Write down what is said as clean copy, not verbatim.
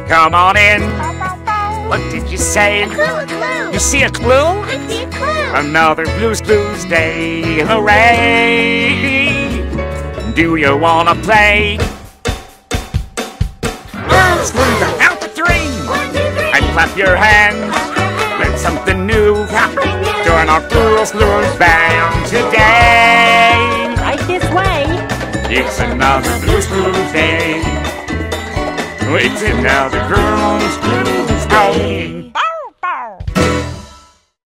Come on in. What did you say? A clue. You see a clue? I see a clue. Another Blues Day, hooray! Do you wanna play? Let's count to 3. 1, 2, 3. And clap your hands. Learn something new. Join our Blues Band today. Right this way. It's another Blues Day. It's another Blues Day.